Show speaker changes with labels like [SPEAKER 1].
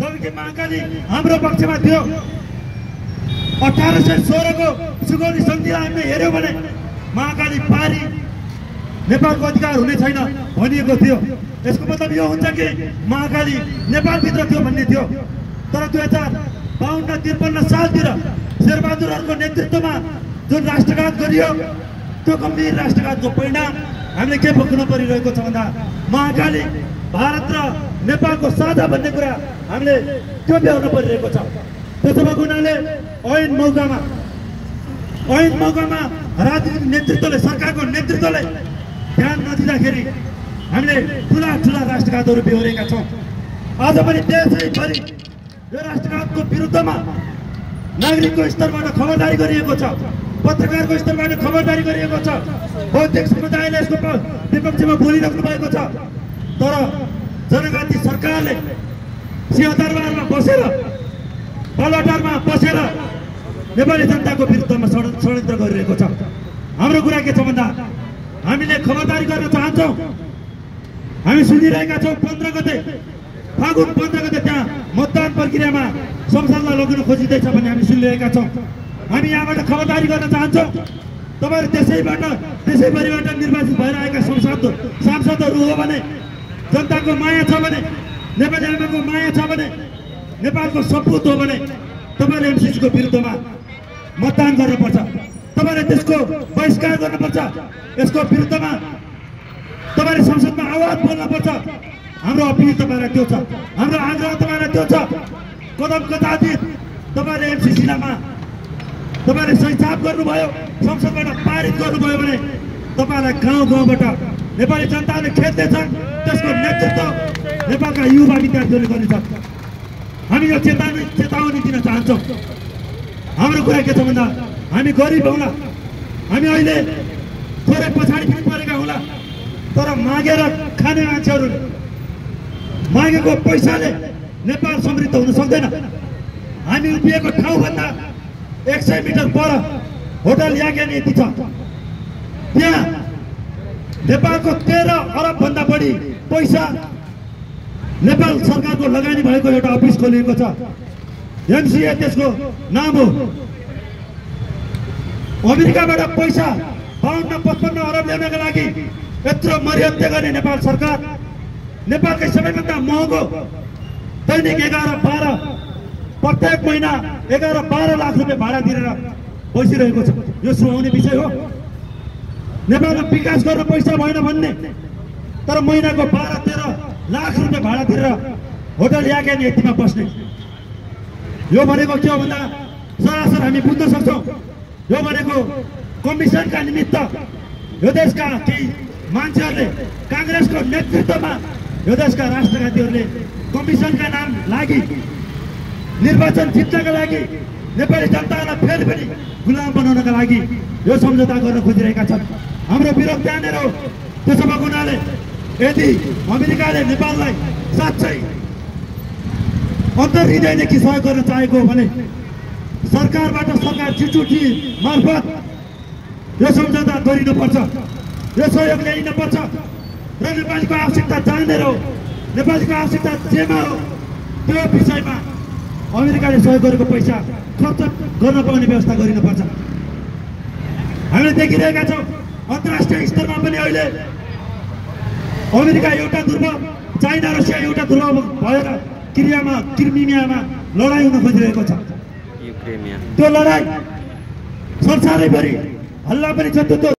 [SPEAKER 1] जबकि महाकाली हाम्रो पक्षमा थियो। 1816 को सुगौली सन्धिलाई हामीले हेर्यौं भने महाकाली पारी नेपालको अधिकार हुने छैन भनिएको थियो। यसको मतलब यो हुन्छ कि महाकाली नेपालभित्र थियो भन्ने थियो। तर 2052-53 सालतिर शेरबहादुरहरूको नेतृत्वमा जुन राष्ट्रघात गरियो त्यो गम्भीर राष्ट्रघातको परिणाम हामीले के भोग्न परिरहेको छ भन्दा महाकाली भारत र नेपालको साझा भन्ने कुरा हामीले त्यो बेहोर्न परिरहेको छ। त्यसो भएको हुनाले ऐन मौकामा राजनीतिक नेतृत्वले सरकारको नेतृत्वले ध्यान नदिँदाखेरि हामीले ठुला राष्ट्रघातहरू बेहोरेका छौँ। आज पनि देशैभरि यो राष्ट्रघातको विरुद्धमा नागरिकको स्तरबाट खबरदारी गरिएको छ, पत्रकारको स्तरबाट खबरदारी गरिएको छ, बौद्धिक समुदायले यसको विपक्षमा बोलिराख्नु भएको छ। तर जनघाती सरकारले सिंहदरबारमा बसेर पलटारमा बसेर नेपाली जनताको विरुद्धमा षड्यन्त्र गरिरहेको छ। हाम्रो कुरा के छ भन्दा हामीले खबरदारी गर्न चाहन्छौँ। हामी सुनिरहेका छौँ 15 गते फागुन 15 गते त्यहाँ मतदान प्रक्रियामा संसदलाई लग्न खोजिँदैछ भन्ने हामी सुनिरहेका छौँ। हामी यहाँबाट खबरदारी गर्न चाहन्छौँ। तपाईहरु देशैभरिबाट निर्वाचित भएर आएका सांसदहरू हो भने, जनताको माया छ भने, नेपाली आमाको माया छ भने, नेपालको सपूत हो भने तपाईहरुले एमसीसीको विरुद्धमा मतदान गर्नुपर्छ। तपाईहरुले त्यसको बहिष्कार गर्नुपर्छ। यसको विरुद्धमा तपाईहरुले संसदमा आवाज बोल्नुपर्छ। हाम्रो अपिल तपाईहरुलाई त्यो छ, हाम्रो आग्रह तपाईहरुलाई त्यो छ। कदम कदाचित तपाईहरुले एमसीसीमा तपाईहरुले सही छाप गर्नुभयो, संसदबाट पारित गर्नुभयो भने तपाईहरुलाई गाउँबाट नेपाली जनताले खेद्दैछन्। त्यसको नेतृत्व नेपालका युवा विद्यार्थीहरूले गर्नेछ। हामी यो चेतावनी दिन चाहन्छौँ। हाम्रो कुरा के छ भन्दा हामी गरिब होला, हामी अहिले थोरै पछाडि परेका होला, तर मागेर खाने मान्छेहरूले मागेको पैसाले नेपाल समृद्ध हुन सक्दैन। हामी उभिएको ठाउँभन्दा 100 मिटर पर होटल यागेन यति छ। त्यहाँ नेपालको 13 अरब भन्दा बढी पैसा नेपाल सरकारको लगानी भएको एउटा अफिस खोलिएको छ। एमसीए त्यसको नाम हो। अमेरिकाबाट पैसा 52-55 अरब ल्याउनका लागि यत्रो मर्यादा गर्ने नेपाल सरकार नेपालकै सबैभन्दा महँगो दैनिक 11-12 प्रत्येक महिना 11-12 लाख रुपियाँ भाडा तिरेर बसिरहेको छ। यो सुहाउने विषय हो। नेपालमा विकास गर्न पैसा भएन भन्ने, तर महिनाको 12-13 लाख रुपियाँ भाडा तिरेर होटल यागेन यतिमा बस्ने। यो भनेको के हो भन्दा सरासर हामी बुझ्न सक्छौँ। यो भनेको कमिसनका निमित्त यो देशका केही मान्छेहरूले कांग्रेसको नेतृत्वमा यो देशका राष्ट्रघातीहरूले कमिसनका नाम लागि निर्वाचन जित्नका लागि नेपाली जनतालाई फेरि पनि गुलाम बनाउनका लागि यो सम्झौता गर्न खोजिरहेका छन्। हाम्रो विरोध त्यहाँनिर हो। त्यसो भएको हुनाले यदि अमेरिकाले नेपाललाई साँच्चै अन्तर्हृदयदेखि सहयोग गर्न चाहेको हो भने सरकार चिठी मार्फत यो सम्झौता गरिनुपर्छ, यो सहयोग ल्याइनुपर्छ र नेपालीको आवश्यकता जानेर हो, नेपालीको आवश्यकता जेमा हो त्यो विषयमा अमेरिकाले सहयोग गरेको पैसा खर्च गर्न पाउने व्यवस्था गरिनुपर्छ। हामीले देखिरहेका छौँ अन्तर्राष्ट्रिय स्तरमा पनि अहिले अमेरिका एउटा ध्रुव, चाइना रसिया एउटा ध्रुव भएर क्रिमियामा लडाइँ हुन खोजिरहेको छ। त्यो लडाइँ संसारैभरि हल्ला पनि छ।